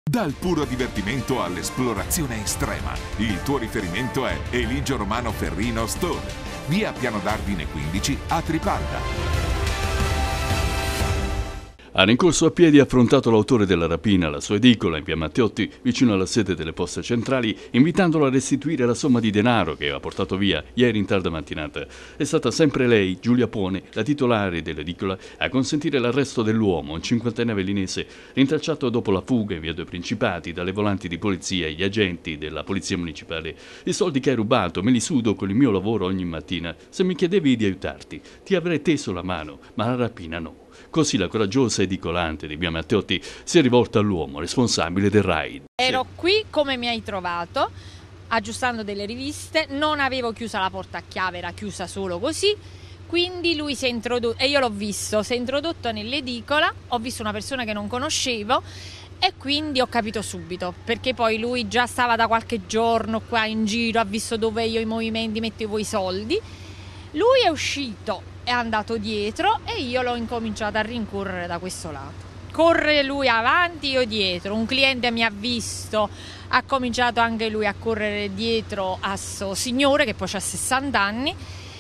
Dal puro divertimento all'esplorazione estrema, il tuo riferimento è Eligio Romano Ferrino Store, via Piano d'Ardine 15 a Tripalda. Ha rincorso a piedi e affrontato l'autore della rapina alla sua edicola in via Matteotti, vicino alla sede delle poste centrali, invitandolo a restituire la somma di denaro che aveva portato via ieri in tarda mattinata. È stata sempre lei, Giulia Pone, la titolare dell'edicola, a consentire l'arresto dell'uomo, un cinquantenne avellinese, rintracciato dopo la fuga in via Due Principati dalle volanti di polizia e gli agenti della polizia municipale. I soldi che hai rubato me li sudo con il mio lavoro ogni mattina. Se mi chiedevi di aiutarti, ti avrei teso la mano, ma la rapina no. Così la coraggiosa edicolante di via Matteotti si è rivolta all'uomo responsabile del raid. Ero qui come mi hai trovato, aggiustando delle riviste, non avevo chiusa la porta a chiave, era chiusa solo così, quindi lui si è introdotto, e io l'ho visto, si è introdotto nell'edicola, ho visto una persona che non conoscevo e quindi ho capito subito, perché poi lui già stava da qualche giorno qua in giro, ha visto dove io i movimenti mettevo i soldi, lui è uscito, è andato dietro e io l'ho incominciato a rincorrere da questo lato. Corre lui avanti, io dietro. Un cliente mi ha visto, ha cominciato anche lui a correre dietro a sto signore che poi ha 60 anni.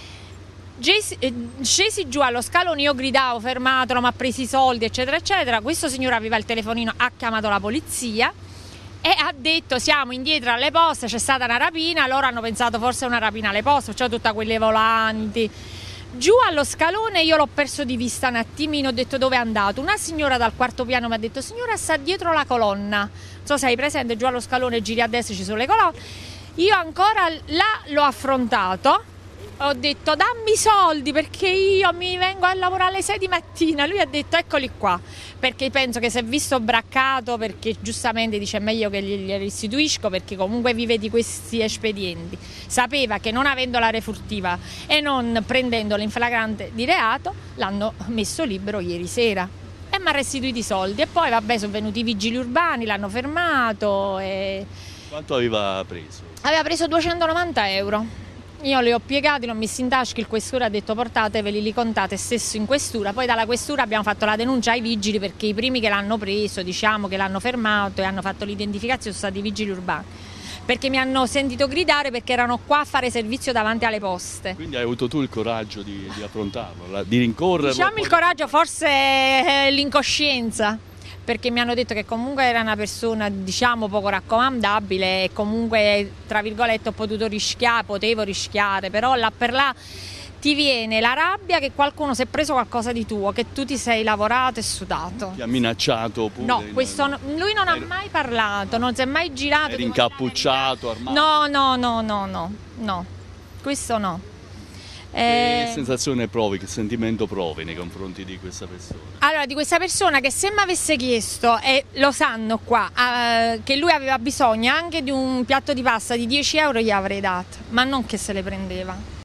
Scesi giù allo scalone, io gridavo fermatelo, mi ha preso i soldi eccetera eccetera. Questo signore aveva il telefonino, ha chiamato la polizia e ha detto siamo indietro alle poste, c'è stata una rapina. Loro hanno pensato forse una rapina alle poste, cioè tutte quelle volanti. Giù allo scalone io l'ho perso di vista un attimino, ho detto dove è andato. Una signora dal quarto piano mi ha detto signora sta dietro la colonna, non so se hai presente, giù allo scalone giri a destra ci sono le colonne. Io ancora là l'ho affrontato, ho detto dammi i soldi perché io mi vengo a lavorare alle 6 di mattina. Lui ha detto eccoli qua, perché penso che si è visto braccato, perché giustamente dice è meglio che gli restituisco perché comunque vive di questi espedienti. Sapeva che non avendo la refurtiva e non prendendolo in flagrante di reato l'hanno messo libero ieri sera e mi ha restituito i soldi e poi vabbè sono venuti i vigili urbani, l'hanno fermato e... Quanto aveva preso? Aveva preso 290 euro. Io li ho piegati, li ho messi in tasca, il questore ha detto portateveli, li contate stesso in questura, poi dalla questura abbiamo fatto la denuncia ai vigili perché i primi che l'hanno preso, diciamo che l'hanno fermato e hanno fatto l'identificazione sono stati i vigili urbani, perché mi hanno sentito gridare perché erano qua a fare servizio davanti alle poste. Quindi hai avuto tu il coraggio di affrontarlo, di rincorrerlo? Diciamo il coraggio, forse l'incoscienza. Perché mi hanno detto che comunque era una persona diciamo poco raccomandabile e comunque tra virgolette potevo rischiare, però là per là ti viene la rabbia che qualcuno si è preso qualcosa di tuo, che tu ti sei lavorato e sudato. Ti ha minacciato oppure? No, lui non ha mai parlato, non si è mai girato. Eri incappucciato, armato? No, questo no. Che sensazione provi, che sentimento provi nei confronti di questa persona? Allora, di questa persona che se mi avesse chiesto, e lo sanno qua, che lui aveva bisogno anche di un piatto di pasta di 10 euro gli avrei dato, ma non che se le prendeva.